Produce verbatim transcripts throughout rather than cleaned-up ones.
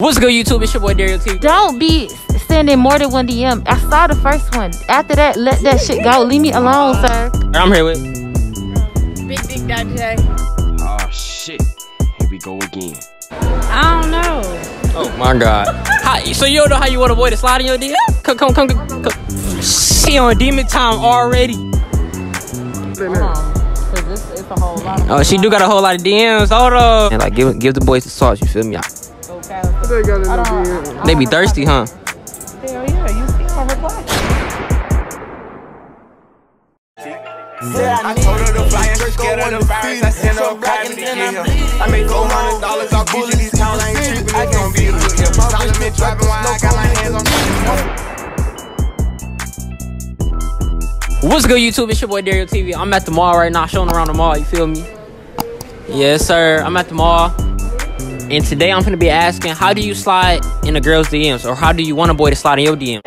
What's good, YouTube? It's your boy Dario T V. Don't be sending more than one D M. I saw the first one. After that, let that shit go. Leave me alone, sir. I'm here with Big Dick Daddy J. Oh shit. Here we go again. I don't know. Oh my god. How, so you don't know how you want a boy to slide in your D M? Come, come, come, come. come. She on demon time already. Oh, she do got a whole lot of D Ms. Hold up. And like, give give the boys the sauce. You feel me? They be thirsty, huh? Hell yeah, you see my reply. I told her to fly and scared of the virus. I sent her a private to get her. I make four hundred dollars off bullies. These towns I ain't tripping. It's gonna be a good year. Solomon driving while I got my hands on. What's good, YouTube? It's your boy Dario T V. I'm at the mall right now, showing around the mall. You feel me? Yes, sir. I'm at the mall. And today I'm gonna be asking, how do you slide in a girl's D Ms? Or how do you want a boy to slide in your D M?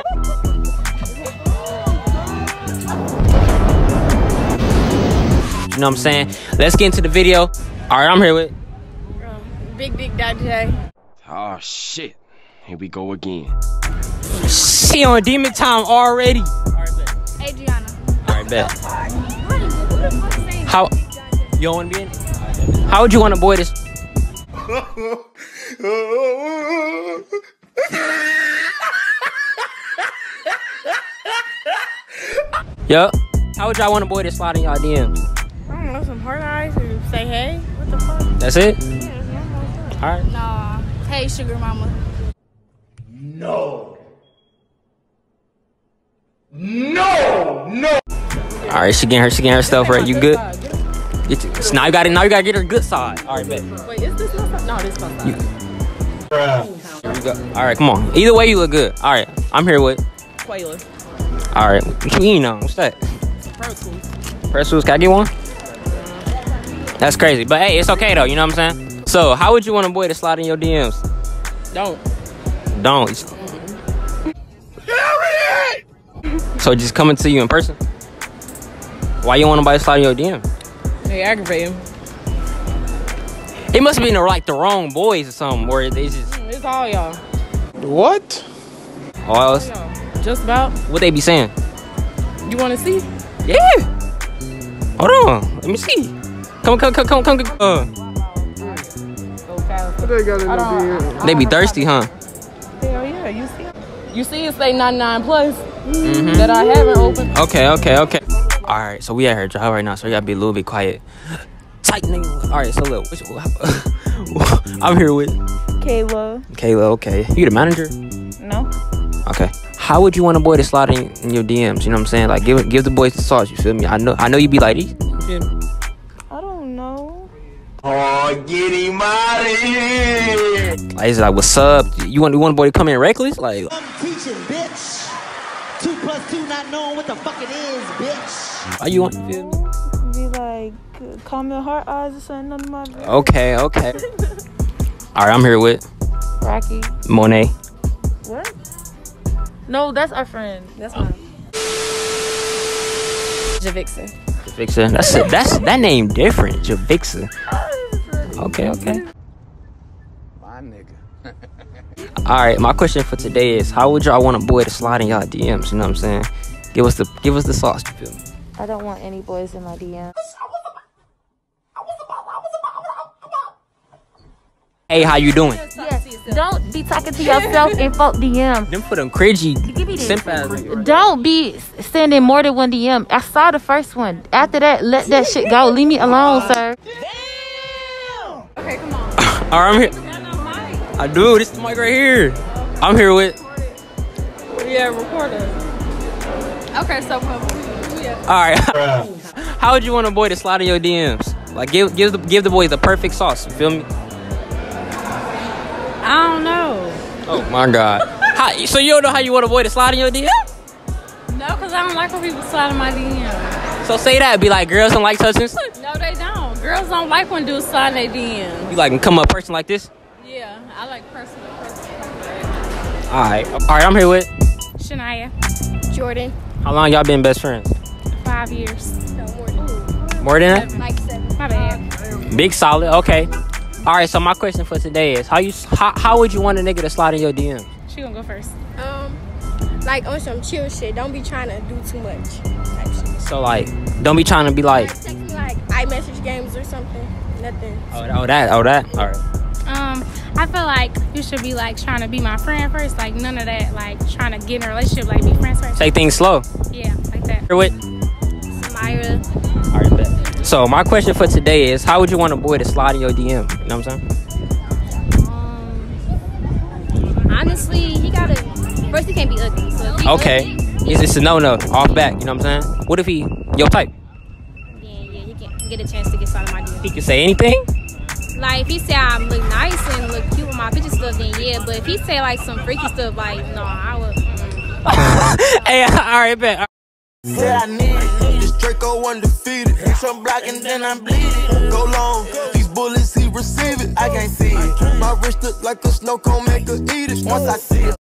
You know what I'm saying? Let's get into the video. All right, I'm here with Um, Big Dick Daddy J. Oh shit. Here we go again. She on demon time already. Adriana. All right, bet. How? You don't want to be in it? How would you want a boy to? Yup. How would y'all want a boy to slide in y'all D Ms? I don't know, some hard eyes and say hey. What the fuck? That's it? Yeah, All right. nah. Hey, sugar mama. No. No. No. All right, she getting her, she getting her stuff right. You good? Get you, so now you got it. Now you gotta get her good side. All right, bet. Wait, is this my side? No, this my side. Here we go. All right, come on. Either way, you look good. All right, I'm here with. Quayla. All right, what you eating on? What's that? Pro Tools. Press Can I get one? That's crazy, but hey, it's okay though. You know what I'm saying? So, how would you want a boy to slide in your D Ms? Don't. Don't. So just coming to you in person? Why you want nobody to slide in your D M? They aggravate him. It must have been like the wrong boys or something, or they just. It's all y'all. What? All else? Just about. What they be saying? You want to see? Yeah. Hold on. Let me see. Come, come, come, come, come. come. Uh, they be thirsty, huh? Hell yeah, you see. You see it say ninety-nine plus mm-hmm. that I haven't opened. Okay, okay, okay. All right, so we at her job right now, so you gotta be a little bit quiet. Tight nigga. All right, so look, which, I'm here with Kayla. Kayla. Okay, you the manager? No. Okay. How would you want a boy to slide in, in your D Ms? You know what I'm saying? Like, give give the boys the sauce. You feel me? I know, I know you be like these. You feel me? I don't know. Oh, get him out of here. Like, is it like, what's up? You want you want a boy to come in reckless? Like, I'm teaching, bitch. Two plus two, not knowing what the fuck it is, bitch. why you want? You feel me? Be like, calm your heart eyes or something on my bed. Okay, okay. All right, I'm here with Rocky. Monet. What? No, that's our friend. That's mine. Javixa. Javixa. That's it. That's that name different. Javixa. Okay, okay. My nigga. All right, my question for today is, how would y'all want a boy to slide in y'all D Ms? You know what I'm saying? Give us the give us the sauce. You feel me? I don't want any boys in my D M. Hey, how you doing? Yes. Don't be talking to yourself in folk D M. Them for them cringy Give me this. simp ass. Don't be sending more than one D M. I saw the first one. After that, let that shit go. Leave me alone, sir. Okay, come on. All right, I'm here. I do. This is the mic right here. I'm here with. Yeah, recorder. Okay, so uh, yeah. All right. How would you want a boy to slide in your D Ms? Like, give give the give the boy the perfect sauce. You feel me? I don't know. Oh my God. How, so you don't know how you want a boy to slide in your D M? No, because I don't like when people slide in my D M. So say that. Be like, girls don't like touching. No, they don't. Girls don't like when dudes slide in their D M. You like can come up person like this? Yeah, I like person to person. All right. All right. I'm here with Shania. Jordan. How long y'all been best friends? Five years. No, more than More than that? Like seven. My bad. Big solid. Okay. All right, so my question for today is how you how, how would you want a nigga to slide in your D Ms? She gonna go first. Um, like on some chill shit. Don't be trying to do too much type shit. So like, don't be trying to be like, Like text me like iMessage games or something. Nothing. oh, oh that, oh that. All right. Um, I feel like you should be like trying to be my friend first. Like none of that. Like trying to get in a relationship. Like be friends first. Take things slow. Yeah, like that. Here with. Myra. All right, bet. So my question for today is, how would you want a boy to slide in your D M? You know what I'm saying? Um, honestly, he gotta. First, he can't be ugly. So if he Okay. ugly, Is this a no no off back? You know what I'm saying? What if he your type? yeah, yeah, he can get a chance to get started my D M. He can say anything. Like if he say I look nice and look cute with my picture stuff, then yeah. But if he say like some freaky stuff, like no, I would. Mm. Hey, all right, bet. Said I need it. This Draco undefeated. Some block and then I'm bleeding. Go long. These bullets he receive it. I can't see it. My wrist look like a snow cone, make her eat it. Once I see it.